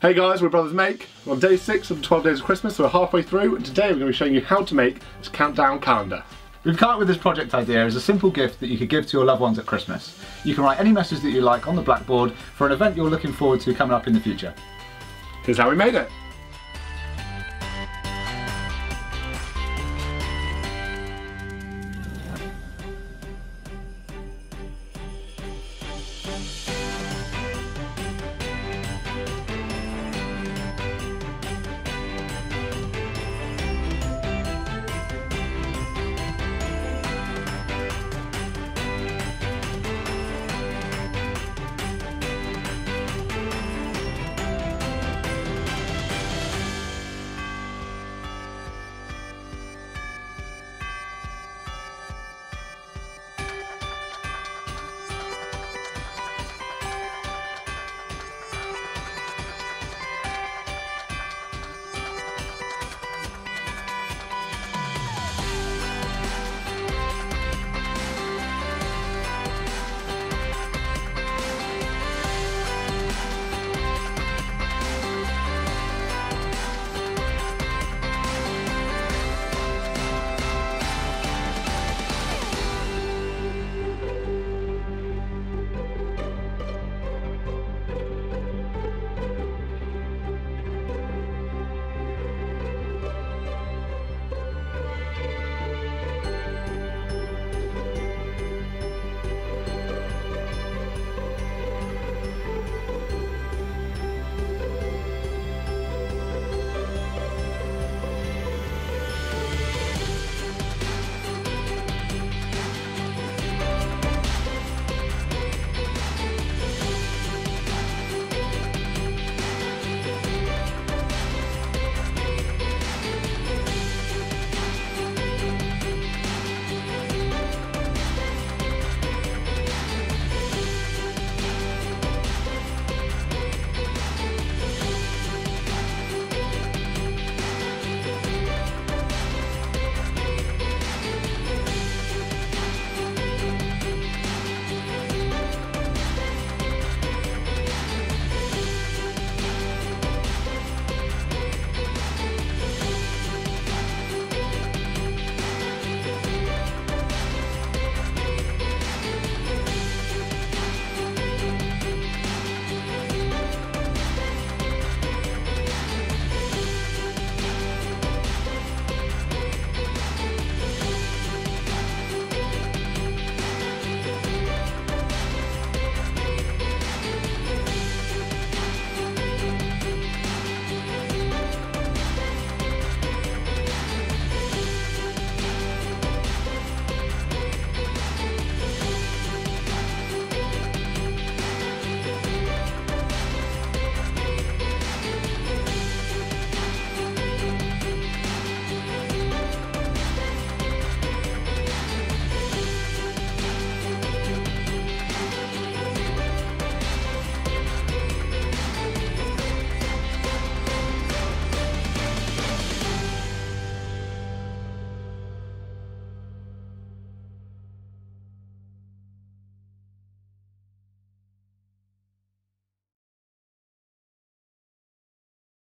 Hey guys, we're Brothers Make. We're on day 6 of the 12 days of Christmas, so we're halfway through, and today we're going to be showing you how to make this countdown calendar. We've come up with this project idea as a simple gift that you could give to your loved ones at Christmas. You can write any message that you like on the blackboard for an event you're looking forward to coming up in the future. Here's how we made it.